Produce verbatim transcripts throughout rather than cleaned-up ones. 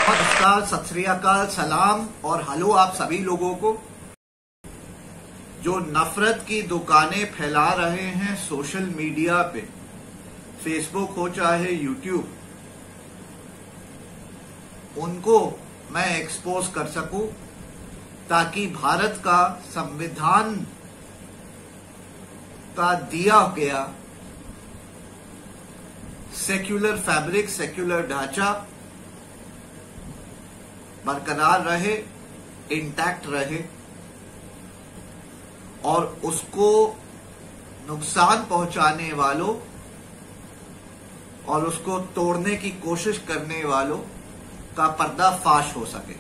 नमस्कार, सत श्री अकाल, सलाम और हेलो आप सभी लोगों को जो नफरत की दुकानें फैला रहे हैं सोशल मीडिया पे, फेसबुक हो चाहे यूट्यूब, उनको मैं एक्सपोज कर सकूं ताकि भारत का संविधान का दिया गया सेक्युलर फैब्रिक, सेक्युलर ढांचा बरकरार रहे, इंटैक्ट रहे और उसको नुकसान पहुंचाने वालों और उसको तोड़ने की कोशिश करने वालों का पर्दाफाश हो सके।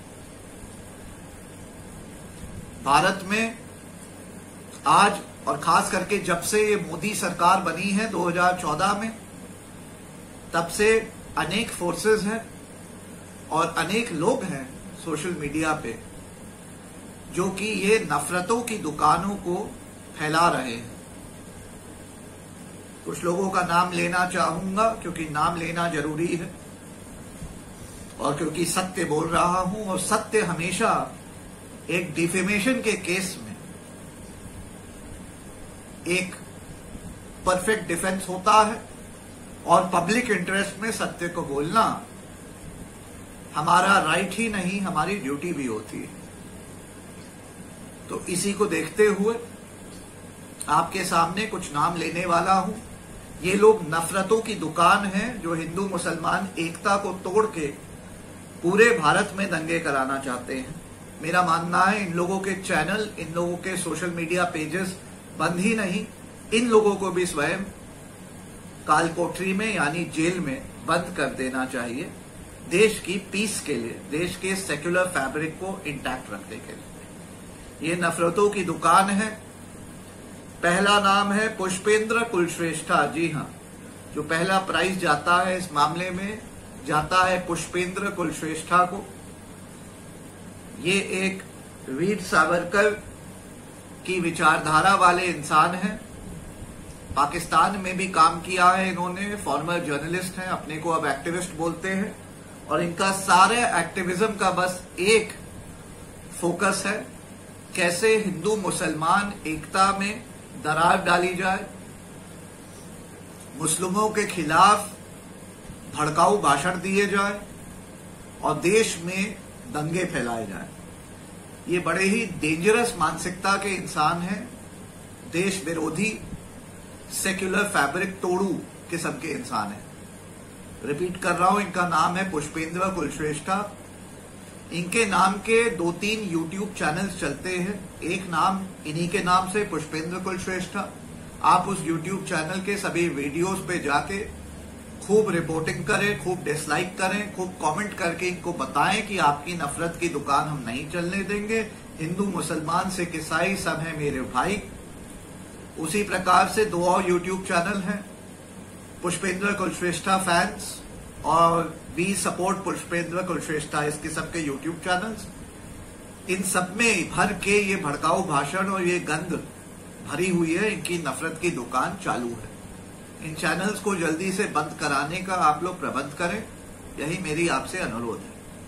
भारत में आज और खास करके जब से ये मोदी सरकार बनी है दो हज़ार चौदह में, तब से अनेक फोर्सेस हैं और अनेक लोग हैं सोशल मीडिया पे जो कि ये नफरतों की दुकानों को फैला रहे हैं। कुछ लोगों का नाम लेना चाहूंगा क्योंकि नाम लेना जरूरी है और क्योंकि सत्य बोल रहा हूं और सत्य हमेशा एक डिफेमेशन के केस में एक परफेक्ट डिफेंस होता है और पब्लिक इंटरेस्ट में सत्य को बोलना हमारा राइट ही नहीं, हमारी ड्यूटी भी होती है। तो इसी को देखते हुए आपके सामने कुछ नाम लेने वाला हूं। ये लोग नफरतों की दुकान है जो हिंदू मुसलमान एकता को तोड़ के पूरे भारत में दंगे कराना चाहते हैं। मेरा मानना है इन लोगों के चैनल, इन लोगों के सोशल मीडिया पेजेस बंद ही नहीं, इन लोगों को भी स्वयं काल कोठरी में यानी जेल में बंद कर देना चाहिए, देश की पीस के लिए, देश के सेक्युलर फैब्रिक को इंटैक्ट रखने के लिए। ये नफरतों की दुकान है। पहला नाम है पुष्पेंद्र कुलश्रेष्ठा। जी हां, जो पहला प्राइज जाता है इस मामले में जाता है पुष्पेंद्र कुलश्रेष्ठा को। ये एक वीर सावरकर की विचारधारा वाले इंसान हैं। पाकिस्तान में भी काम किया है इन्होंने, फॉर्मर जर्नलिस्ट हैं, अपने को अब एक्टिविस्ट बोलते हैं और इनका सारे एक्टिविज्म का बस एक फोकस है, कैसे हिंदू मुसलमान एकता में दरार डाली जाए, मुस्लिमों के खिलाफ भड़काऊ भाषण दिए जाए और देश में दंगे फैलाए जाए। ये बड़े ही डेंजरस मानसिकता के इंसान हैं, देश विरोधी, सेक्युलर फैब्रिक तोड़ू किस्म के इंसान हैं। रिपीट कर रहा हूं, इनका नाम है पुष्पेंद्र कुलश्रेष्ठा। इनके नाम के दो तीन यूट्यूब चैनल्स चलते हैं, एक नाम इन्हीं के नाम से पुष्पेंद्र कुलश्रेष्ठा। आप उस यूट्यूब चैनल के सभी वीडियोस पे जाके खूब रिपोर्टिंग करें, खूब डिसलाइक करें, खूब कमेंट करके इनको बताएं कि आपकी नफरत की दुकान हम नहीं चलने देंगे, हिंदू मुसलमान सिख ईसाई सब है मेरे भाई। उसी प्रकार से दो और यूट्यूब चैनल हैं, पुष्पेंद्र कुलश्रेष्ठा फैंस और वी सपोर्ट पुष्पेंद्र कुलश्रेष्ठा, इस किस्म के यूट्यूब चैनल्स। इन सब में भर के ये भड़काऊ भाषण और ये गंद भरी हुई है, इनकी नफरत की दुकान चालू है। इन चैनल्स को जल्दी से बंद कराने का आप लोग प्रबंध करें, यही मेरी आपसे अनुरोध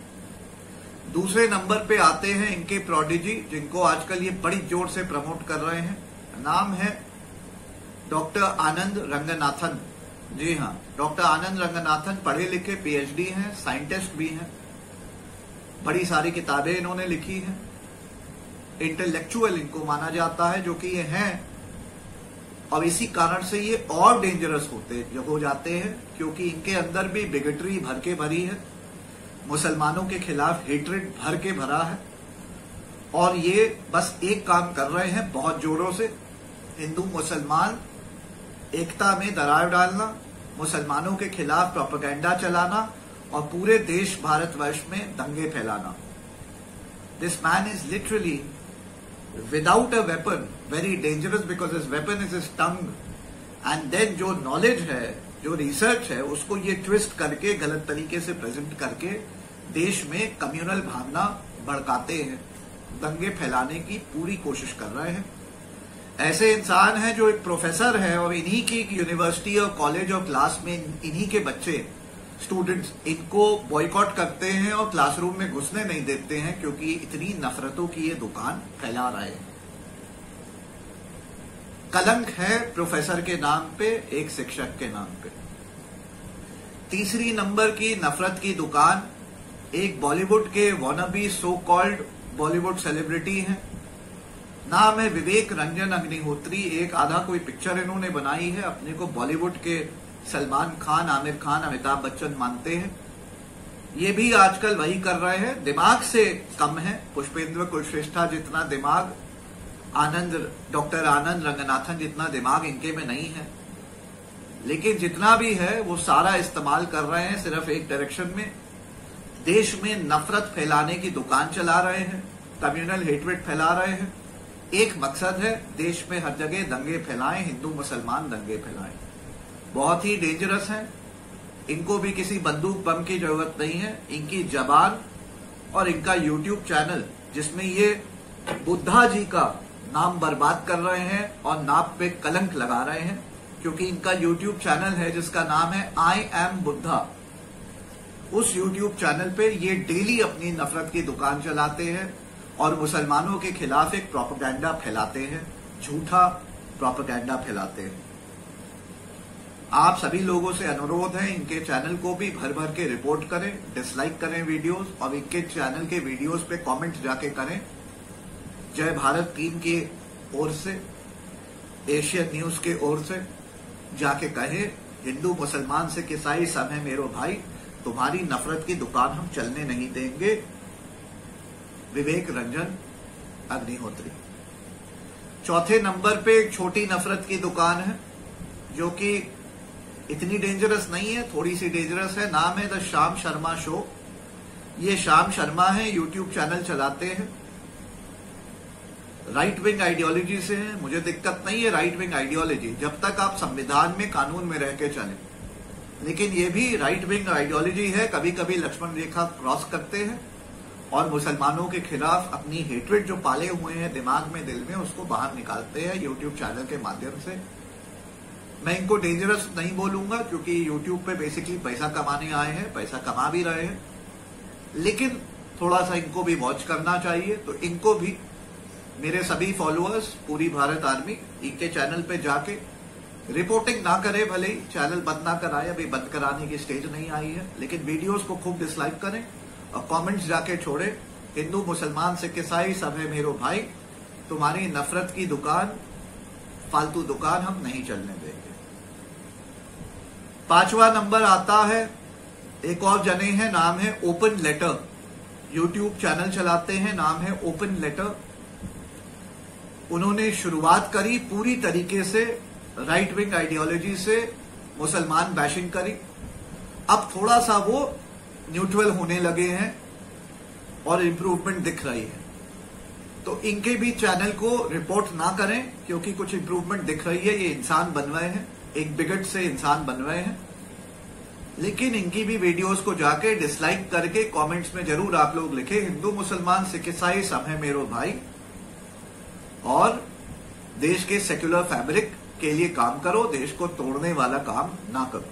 है। दूसरे नंबर पे आते हैं इनके प्रोडिजी, जिनको आजकल ये बड़ी जोर से प्रमोट कर रहे हैं। नाम है डॉक्टर आनंद रंगनाथन। जी हां, डॉक्टर आनंद रंगनाथन पढ़े लिखे पीएचडी हैं, साइंटिस्ट भी हैं, बड़ी सारी किताबें इन्होंने लिखी हैं, इंटेलेक्चुअल इनको माना जाता है जो कि ये हैं। और इसी कारण से ये और डेंजरस होते हो जाते हैं क्योंकि इनके अंदर भी बिगटरी भर के भरी है, मुसलमानों के खिलाफ हेट्रेड भर के भरा है और ये बस एक काम कर रहे हैं बहुत जोरों से, हिंदू मुसलमान एकता में दरार डालना, मुसलमानों के खिलाफ प्रोपेगेंडा चलाना और पूरे देश भारतवर्ष में दंगे फैलाना। This man is literally without a weapon very dangerous because his weapon is his tongue. And then जो नॉलेज है, जो रिसर्च है, उसको ये ट्विस्ट करके गलत तरीके से प्रेजेंट करके देश में कम्युनल भावना भड़काते हैं, दंगे फैलाने की पूरी कोशिश कर रहे हैं। ऐसे इंसान हैं जो एक प्रोफेसर है और इन्हीं की यूनिवर्सिटी और कॉलेज और क्लास में इन्हीं के बच्चे स्टूडेंट्स इनको बॉयकॉट करते हैं और क्लासरूम में घुसने नहीं देते हैं, क्योंकि इतनी नफरतों की ये दुकान फैला रहे हैं। कलंक है प्रोफेसर के नाम पे, एक शिक्षक के नाम पे। तीसरी नंबर की नफरत की दुकान एक बॉलीवुड के wannabe so called Bollywood celebrity हैं, नाम है विवेक रंजन अग्निहोत्री। एक आधा कोई पिक्चर इन्होंने बनाई है, अपने को बॉलीवुड के सलमान खान, आमिर खान, अमिताभ बच्चन मानते हैं। ये भी आजकल वही कर रहे हैं, दिमाग से कम है। पुष्पेंद्र कुलश्रेष्ठा जितना दिमाग, आनंद डॉक्टर आनंद रंगनाथन जितना दिमाग इनके में नहीं है, लेकिन जितना भी है वो सारा इस्तेमाल कर रहे हैं सिर्फ एक डायरेक्शन में। देश में नफरत फैलाने की दुकान चला रहे हैं, कम्युनल हेटरेट फैला रहे हैं। एक मकसद है, देश में हर जगह दंगे फैलाएं, हिंदू मुसलमान दंगे फैलाएं। बहुत ही डेंजरस हैं, इनको भी किसी बंदूक बम की जरूरत नहीं है। इनकी जबान और इनका यूट्यूब चैनल, जिसमें ये बुद्धा जी का नाम बर्बाद कर रहे हैं और नाम पे कलंक लगा रहे हैं, क्योंकि इनका यूट्यूब चैनल है जिसका नाम है आई एम बुद्धा। उस यूट्यूब चैनल पे ये डेली अपनी नफरत की दुकान चलाते हैं और मुसलमानों के खिलाफ एक प्रोपेगेंडा फैलाते हैं, झूठा प्रोपेगेंडा फैलाते हैं। आप सभी लोगों से अनुरोध है, इनके चैनल को भी भर भर के रिपोर्ट करें, डिसलाइक करें वीडियोस, और इनके चैनल के वीडियोस पे कमेंट जाके करें। जय भारत टीम की ओर से, एशियन न्यूज के ओर से जाके कहे, हिंदू मुसलमान सिख ईसाई सब है मेरो भाई, तुम्हारी नफरत की दुकान हम चलने नहीं देंगे। विवेक रंजन अग्निहोत्री। चौथे नंबर पे एक छोटी नफरत की दुकान है, जो कि इतनी डेंजरस नहीं है, थोड़ी सी डेंजरस है। नाम है द श्याम शर्मा शो। ये श्याम शर्मा है, यूट्यूब चैनल चलाते हैं, राइट विंग आइडियोलॉजी से है। मुझे दिक्कत नहीं है राइट विंग आइडियोलॉजी, जब तक आप संविधान में, कानून में रह के चलें। लेकिन ये भी राइट विंग आइडियोलॉजी है, कभी कभी लक्ष्मण रेखा क्रॉस करते हैं और मुसलमानों के खिलाफ अपनी हेट्रेड जो पाले हुए हैं दिमाग में, दिल में, उसको बाहर निकालते हैं यूट्यूब चैनल के माध्यम से। मैं इनको डेंजरस नहीं बोलूंगा, क्योंकि यूट्यूब पे बेसिकली पैसा कमाने आए हैं, पैसा कमा भी रहे हैं, लेकिन थोड़ा सा इनको भी वॉच करना चाहिए। तो इनको भी मेरे सभी फॉलोअर्स, पूरी भारत आर्मी, इनके चैनल पे जाके रिपोर्टिंग ना करे, भले ही चैनल बंद ना कराए, अभी बंद कराने की स्टेज नहीं आई है, लेकिन वीडियोस को खूब डिसलाइक करें और कमेंट्स जाके छोड़े। हिंदू मुसलमान सिख ईसाई सब है मेरो भाई, तुम्हारी नफरत की दुकान, फालतू दुकान हम नहीं चलने देंगे। पांचवा नंबर आता है, एक और जने हैं, नाम है ओपन लेटर। यूट्यूब चैनल चलाते हैं, नाम है ओपन लेटर। उन्होंने शुरुआत करी पूरी तरीके से राइट विंग आइडियोलॉजी से, मुसलमान बैशिंग करी। अब थोड़ा सा वो न्यूट्रल होने लगे हैं और इंप्रूवमेंट दिख रही है। तो इनके भी चैनल को रिपोर्ट ना करें, क्योंकि कुछ इंप्रूवमेंट दिख रही है। ये इंसान बन रहे हैं, एक बिगट से इंसान बन रहे हैं। लेकिन इनकी भी वीडियोस को जाके डिसलाइक करके कमेंट्स में जरूर आप लोग लिखे, हिंदू मुसलमान सिख ईसाई सब है मेरो भाई, और देश के सेक्युलर फैब्रिक के लिए काम करो, देश को तोड़ने वाला काम ना करो।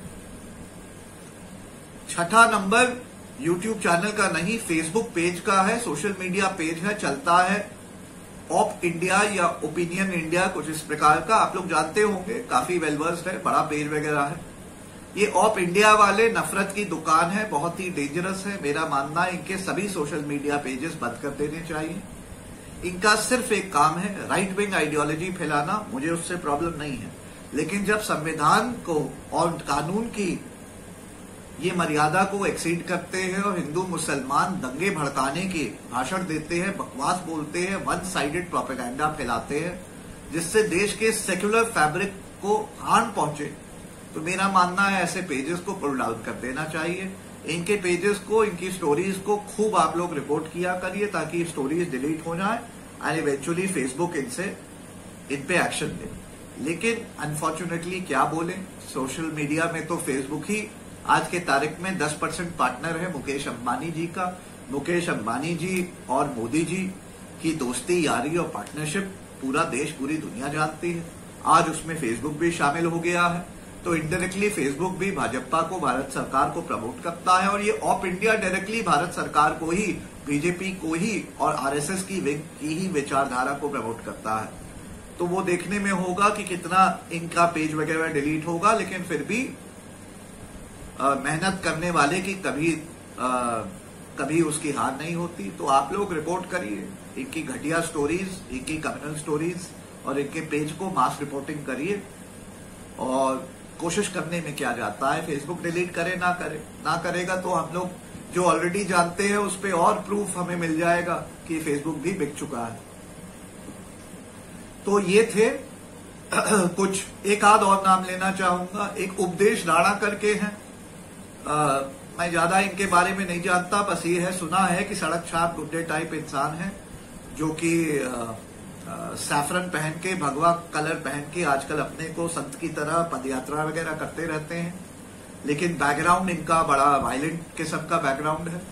छठा नंबर यूट्यूब चैनल का नहीं, फेसबुक पेज का है, सोशल मीडिया पेज है, चलता है ऑप इंडिया या ओपिनियन इंडिया, कुछ इस प्रकार का। आप लोग जानते होंगे, काफी वेलवर्स्ड है, बड़ा पेज वगैरह है। ये ऑप इंडिया वाले नफरत की दुकान है, बहुत ही डेंजरस है। मेरा मानना है इनके सभी सोशल मीडिया पेजेस बंद कर देने चाहिए। इनका सिर्फ एक काम है, राइट विंग आइडियोलॉजी फैलाना। मुझे उससे प्रॉब्लम नहीं है, लेकिन जब संविधान को और कानून की ये मर्यादा को एक्सीड करते हैं और हिंदू मुसलमान दंगे भड़काने के भाषण देते हैं, बकवास बोलते हैं, वन साइडेड प्रोपेगेंडा फैलाते हैं, जिससे देश के सेक्युलर फैब्रिक को हार्म पहुंचे, तो मेरा मानना है ऐसे पेजेस को पुल डाउन कर देना चाहिए। इनके पेजेस को, इनकी स्टोरीज को खूब आप लोग रिपोर्ट किया करिए, ताकि स्टोरीज डिलीट हो जाए एंड इवेंचुअली फेसबुक इनसे इन पे एक्शन ले। लेकिन अनफॉर्चुनेटली क्या बोले, सोशल मीडिया में तो फेसबुक ही आज के तारीख में दस परसेंट पार्टनर है मुकेश अंबानी जी का। मुकेश अंबानी जी और मोदी जी की दोस्ती, यारी और पार्टनरशिप पूरा देश, पूरी दुनिया जानती है। आज उसमें फेसबुक भी शामिल हो गया है। तो इनडायरेक्टली फेसबुक भी भाजपा को, भारत सरकार को प्रमोट करता है, और ये ऑप इंडिया डायरेक्टली भारत सरकार को ही, बीजेपी को ही और आरएसएस की की ही विचारधारा को प्रमोट करता है। तो वो देखने में होगा कि कितना इनका पेज वगैरह डिलीट होगा, लेकिन फिर भी आ, मेहनत करने वाले की कभी आ, कभी उसकी हार नहीं होती। तो आप लोग रिपोर्ट करिए इनकी घटिया स्टोरीज, इनकी कम्युनल स्टोरीज, और इनके पेज को मास रिपोर्टिंग करिए। और कोशिश करने में क्या जाता है, फेसबुक डिलीट करे ना करे, ना करेगा तो हम लोग जो ऑलरेडी जानते हैं उस पे और प्रूफ हमें मिल जाएगा कि फेसबुक भी बिक चुका है। तो ये थे कुछ, एक आध और नाम लेना चाहूंगा। एक उपदेश राणा करके हैं, आ, मैं ज्यादा इनके बारे में नहीं जानता, बस ये है सुना है कि सड़क छाप गुंडे टाइप इंसान है, जो कि सैफरन पहन के, भगवा कलर पहन के आजकल अपने को संत की तरह पदयात्रा वगैरह करते रहते हैं, लेकिन बैकग्राउंड इनका बड़ा वायलेंट किस्म का बैकग्राउंड है।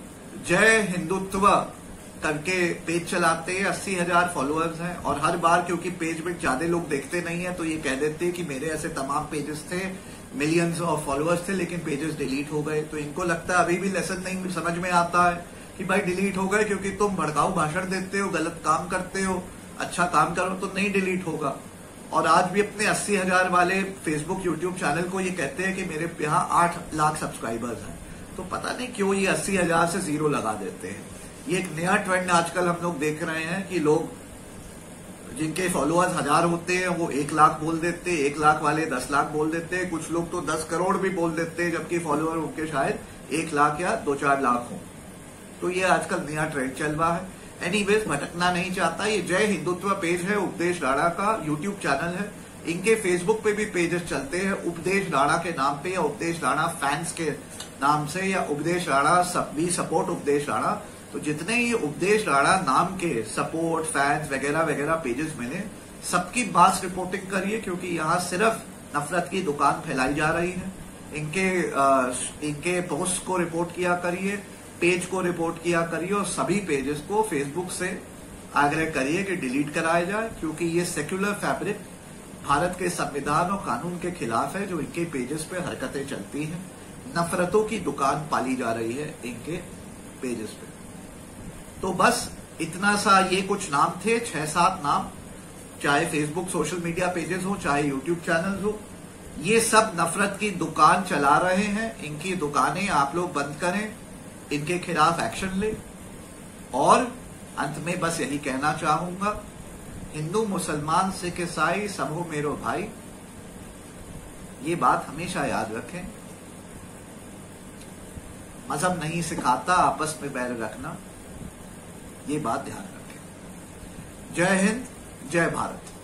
जय हिंदुत्व करके पेज चलाते हैं, अस्सी हजार फॉलोअर्स हैं, और हर बार क्योंकि पेज में ज्यादा लोग देखते नहीं है तो ये कह देते हैं कि मेरे ऐसे तमाम पेजेस थे, मिलियंस ऑफ फॉलोअर्स थे, लेकिन पेजेस डिलीट हो गए। तो इनको लगता है अभी भी लेसन नहीं समझ में आता है कि भाई डिलीट हो गए क्योंकि तुम भड़काऊ भाषण देते हो, गलत काम करते हो, अच्छा काम करो तो नहीं डिलीट होगा। और आज भी अपने अस्सी हजार वाले फेसबुक यूट्यूब चैनल को ये कहते हैं कि मेरे यहाँ आठ लाख सब्सक्राइबर्स हैं। तो पता नहीं क्यों ये अस्सी हजार से जीरो लगा देते हैं। ये एक नया ट्रेंड आजकल हम लोग देख रहे हैं कि लोग जिनके फॉलोअर्स हजार होते हैं वो एक लाख बोल देते हैं, एक लाख वाले दस लाख बोल देते हैं, कुछ लोग तो दस करोड़ भी बोल देते हैं, जबकि फॉलोअर उनके शायद एक लाख या दो चार लाख हो। तो ये आजकल नया ट्रेंड चल रहा है। एनीवेज, भटकना नहीं चाहता। ये जय हिंदुत्व पेज है, उपदेश राणा का यूट्यूब चैनल है। इनके फेसबुक पे भी पेजेस चलते हैं उपदेश राणा के नाम पे, या उपदेश राणा फैंस के नाम से, या उपदेश राणा सब भी सपोर्ट उपदेश राणा। तो जितने ये उपदेश राणा नाम के सपोर्ट, फैंस वगैरह वगैरह पेजेस मिले, सबकी मास रिपोर्टिंग करिए, क्योंकि यहाँ सिर्फ नफरत की दुकान फैलाई जा रही है। इनके आ, इनके पोस्ट को रिपोर्ट किया करिए, पेज को रिपोर्ट किया करिए, और सभी पेजेस को फेसबुक से आग्रह करिए कि डिलीट कराया जाए, क्योंकि ये सेक्युलर फैब्रिक भारत के संविधान और कानून के खिलाफ है। जो इनके पेजेस पे हरकतें चलती हैं, नफरतों की दुकान पाली जा रही है इनके पेजेस पे। तो बस इतना सा, ये कुछ नाम थे, छह सात नाम, चाहे फेसबुक सोशल मीडिया पेजेस हो, चाहे यूट्यूब चैनल्स हो, ये सब नफरत की दुकान चला रहे हैं। इनकी दुकानें आप लोग बंद करें, इनके खिलाफ एक्शन ले। और अंत में बस यही कहना चाहूंगा, हिंदू मुसलमान सिख ईसाई सब हो मेरो भाई, ये बात हमेशा याद रखें। मजहब नहीं सिखाता आपस में बैर रखना, ये बात ध्यान रखें। जय हिंद, जय भारत।